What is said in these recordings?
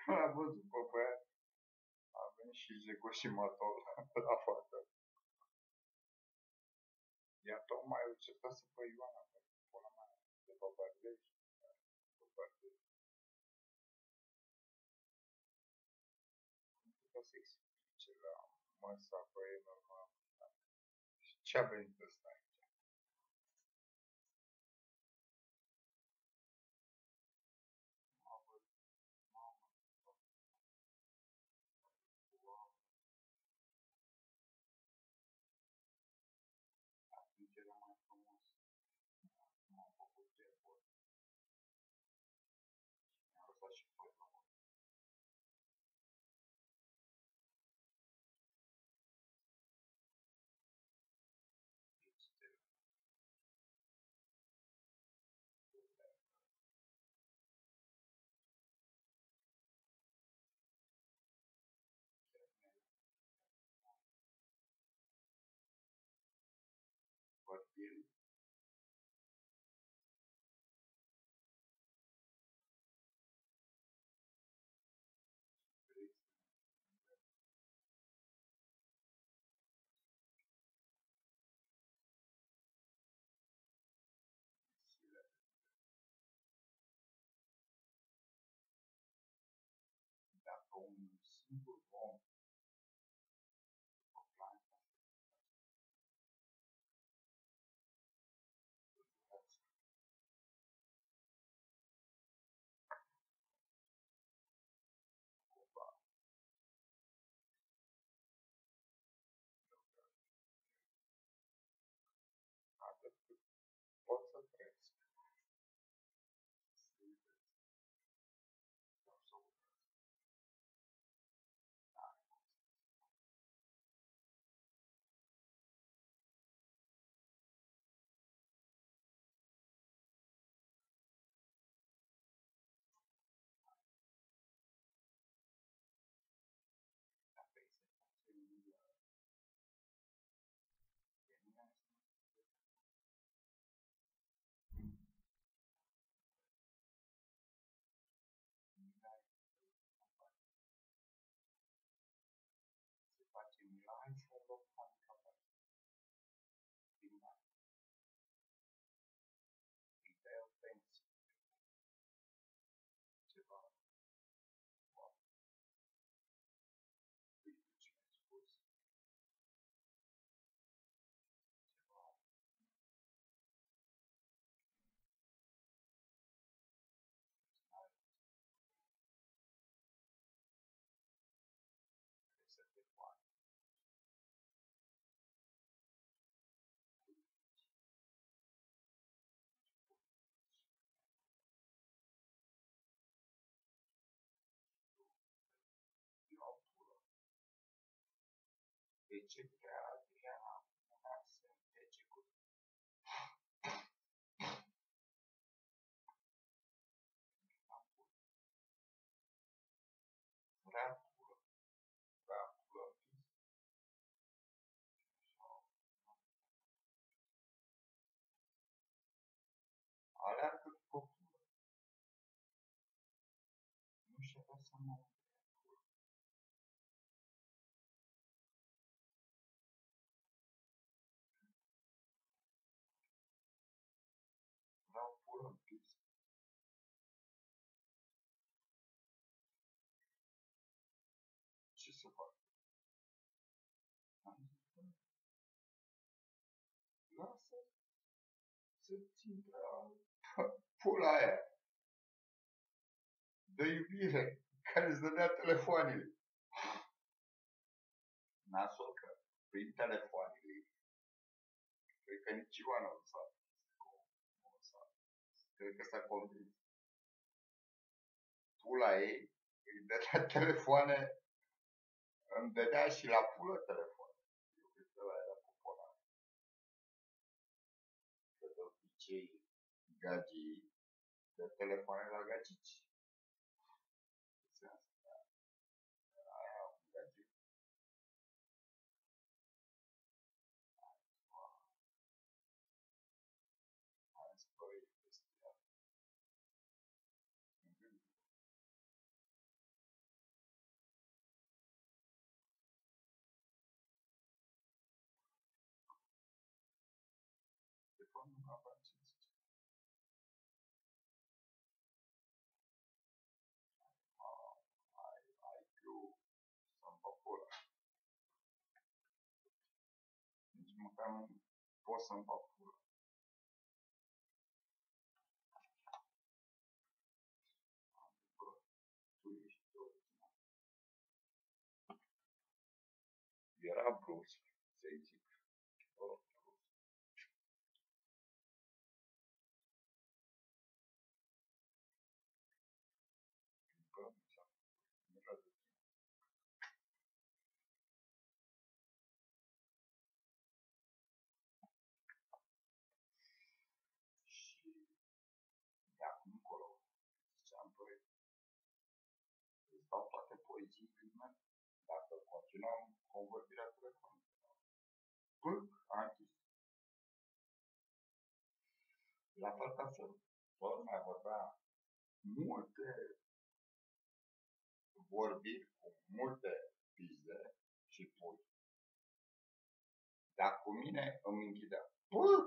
L-a văzut pe băiat, a venit și Jecoșimatul la față. Ea tocmai o certase pe Ioana, pe pula mea, de pe Bărdești. Pe Bărdești. Nu putea să explice la măsa pe ei normal. Și ce-a venit ăsta aici? M-a văzut, mamă, wow. Atunci era mai frumos. M-am făcut treburi. Mi-a lăsat și părul. Bărbieri. Dacă un singur om pe planetă cumva atât cât pot să trăiesc, să iubesc sau să urăsc, n-are cum să dacă îi se face milă de mine, mila se face mila, hai să luăm handicapare. Din bani. Îi dai o pensie. Ceva. Wow. Îi duci mai spus. Ceva. Trebuie să te faci. Eu pulă. De ce vrea Adriana una să întece cu vrea pulă? Vrea pulă în pis? Aleargă după pulă. Nu și-a dat seama unde e pulă. Vreau pulă în pis. Ce să fac? Am zis, bă, lasă să-ți intre pula aia de iubire care îți dădea telefoanele. Nasol că prin telefoanele, cred că nici Ioana nu s-a cred că s-a convins. Pula ei îi dădea telefoane, îmi dădea și la pulă telefoane. Eu cred că ăla era poponar. Că de obicei gagii dă telefoane la gagici. Aia un gagic. Am zis, băi, nu aveam ce să spun. Ai più să-mi păpura. Nici măcar nu pot să-mi păpura. Tu ești original. Era Bruce, să-i zic. Și de acum încolo, ziceam, băi, îți dau toate poeziile mele dacă continuăm convorbirea telefonică. Pâc, a închis. La fel ca să tot mai vorbea multe vorbiri cu multe pizde și pui. Dar cu mine îmi închidea. Pâc!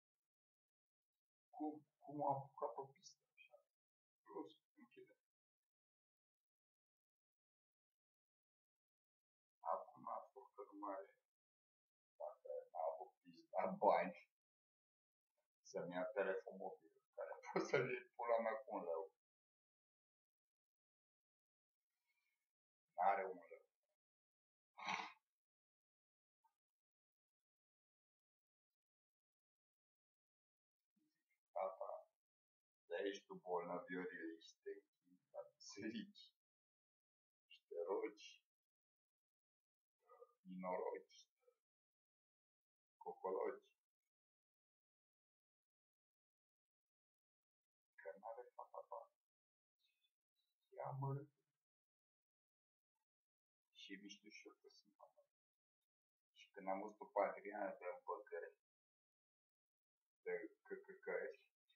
Cum a apucat pe pistă așa? Plus, închide. Acum a spus că nu mai, dacă n-a avut pizda bani, să-mi ia telefon mobil, care pot să-l iei pula mea cu un leu. N-are un leu. Tata, de aici tu bolnăviorile și te închini la biserici și te rogi, inorogi, cocologi, că n-are fata ta. Ea amărâtă. Și mi știu și eu că sunt amărâtă. Și când am văzut pe Adriana de împăcări, de căcăcări,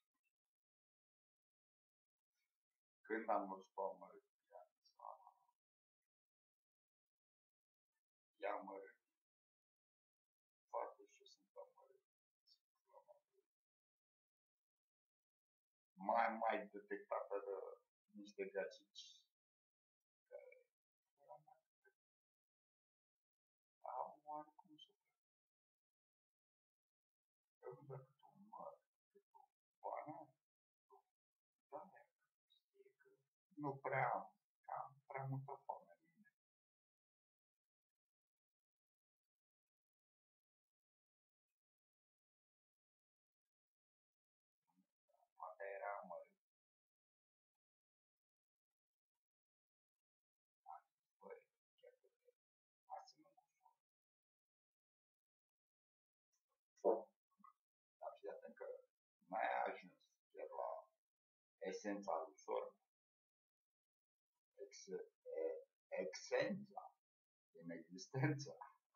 când am văzut pe amărât, ea amărât, fată și eu sunt amărât. Mai detectată de niște gagici care au oarecum suflet. Eu văd cât un măr, cât o bană, da, știe că nu prea am prea multă foame în mine. Poate era amărât. Băi, chiar că asemăn cu foc. Dar fii atent că n-ai ajuns chiar la esența lui sorb. Exența din existență.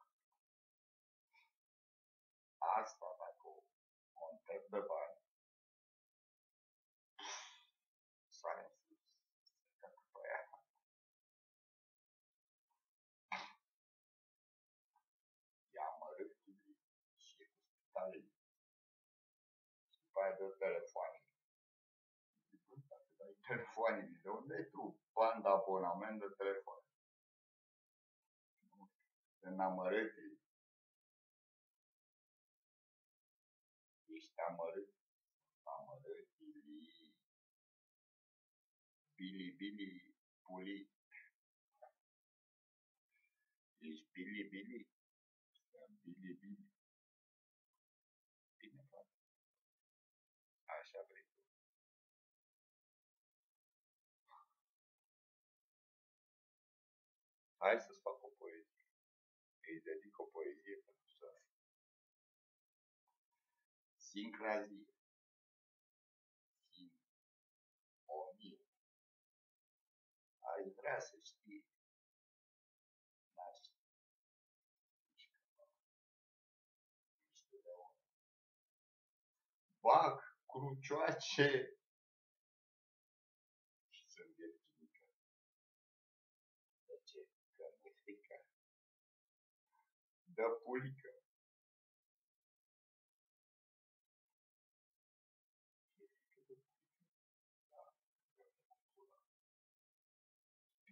Asta dacă o întreb pe bani, sare în sus, se cacă pe ea. Ea amărât și e cu spitalii. Și după aia dă telefoane. Dacă dai telefoane, de unde ai tu bani de abonament de telefon? În amărâtii. Ești amărât. Amărâtii. Bili, puli. Ești bili. Bili. Bine, frate. Așa vrei tu. Hai să-ți fac o poezie. Îi dedic o poezie pentru să... Sincrazie. Omie. Ai vrea să știi. N-aș nici de om. Bag crucioace și sunt virginică. De ce? Că mi-e frică. Dă pulică.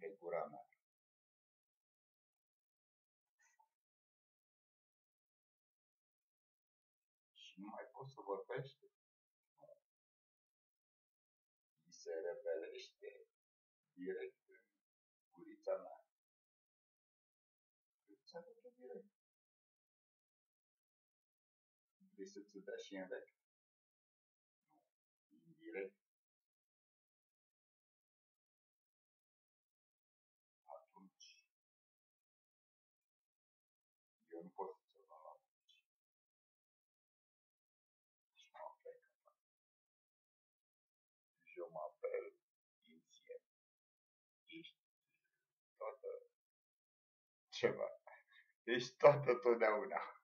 e gura mea. Și nu mai pot să vorbește. Mi se revelește direct în gurița mea. Se duce direct. Vrei să-ți dea și în rect? Nu, indirect. Atunci, eu nu pot să vă la aici. Și mă plec. Je m'appelle Etienne. Ești toată ceva. Ești toată totdeauna.